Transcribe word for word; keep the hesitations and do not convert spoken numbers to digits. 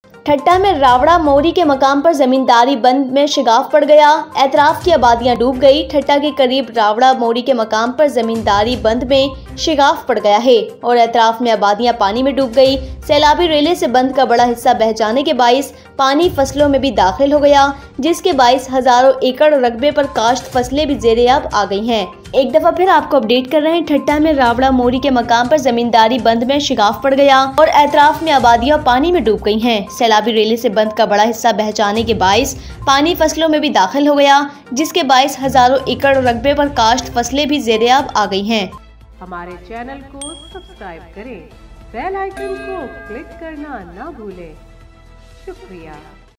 ठट्टा में रावड़ा मोरी के मकाम पर जमींदारी बंद में शिगाफ पड़ गया। एतराफ की आबादियां डूब गई। ठट्टा के करीब रावड़ा मोरी के मकाम पर जमींदारी बंद में शिगाफ पड़ गया है और एतराफ में आबादियां पानी में डूब गई। सैलाबी रेले से बंद का बड़ा हिस्सा बह जाने के बाइस पानी फसलों में भी दाखिल हो गया, जिसके बाइस हजारों एकड़ रकबे पर काश्त फसलें भी ज़ेरे-आब आ गई हैं। एक दफा फिर आपको अपडेट कर रहे हैं। ठट्टा में रावड़ा मोरी के मकाम पर जमींदारी बंद में शिगाफ पड़ गया और एतराफ में आबादियां पानी में डूब गई हैं। सैलाबी रेले से बंद का बड़ा हिस्सा बह जाने के बाइस पानी फसलों में भी दाखिल हो गया, जिसके बाइस हजारों एकड़ रकबे पर काश्त फसलें भी ज़ेरे-आब आ गई हैं। हमारे चैनल को सब्सक्राइब करें, बेल आइकन को क्लिक करना ना भूलें। शुक्रिया।